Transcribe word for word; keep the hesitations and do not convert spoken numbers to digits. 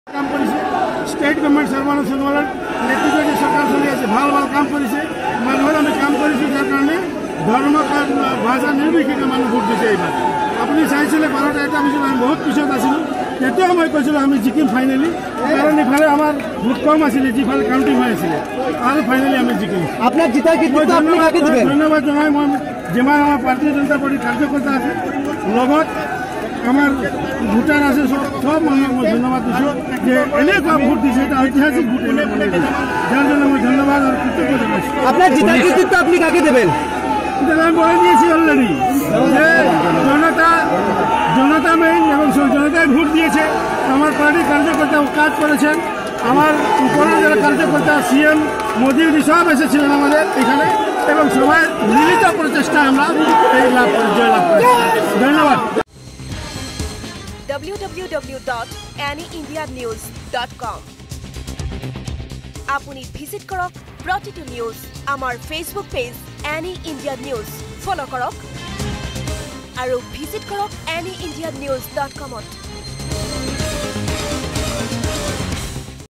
কাম কৰিছে state government Sarbananda সোণোৱালৰ নেতৃত্বত চৰকাৰ চলি আছে ভাল ভাল কাম কৰিছে মানুহৰ আমি কাম কৰিছোঁ যাৰ কাৰণে ধৰ্ম ভাষা নিৰ্বিশেষে মানুহ ভোট দিছে এইবাৰ আপুনি চাইছিলে বাৰটা এটা পিছত আমি বহুত পিছত আছিলোঁ তেতিয়াও মই কৈছিলোঁ আমি জিকিম ফাইনেলি কাৰণ ইফালে আমাৰ ভোট কম আছিলে যিফালে কাউণ্টিং হৈ আছিলে আৰু ফাইনেলি আমি জিকিম আপোনাক জিতাৰ কৃতিত্ব আপুনি কাকে দিবেন ধন্যবাদ জনাই মই যিমান আমাৰ ভাৰতীয় জনতা পাৰ্টিৰ কাৰ্যকৰ্তা আছে লগত আমার ভোটার আছে সব মানুষ মই ধন্যবাদ দিছোঁ যে এনেকুৱা ভোট দিছে এটা ঐতিহাসিক ভোট যার জন্য মই ধন্যবাদ আর কৃতজ্ঞ জানাইছোঁ আপনার জিতার কৃতিত্ব আপনি কাকে দেবেন আমি বলে দিয়েছি অলরেডি যে জনতা জনতা মেইন এবং জনতায় ভোট দিয়েছে আমার পার্টির কার্যকর্তা কাজ করেছেন আমার উপরের যারা কার্যকর্তা সিএম মোদী সব এসেছিলেন আমাদের এখানে এবং সবাই মিলিত প্রচেষ্টায় আমরা এই লাভ করে জয় লাভ করেছি ধন্যবাদ w w w dot any india news dot com আপুনি ভিজিট কৰক প্ৰতিটো নিউজ আমাৰ Facebook page any india news follow কৰক আৰু ভিজিট কৰক any india news dot com ত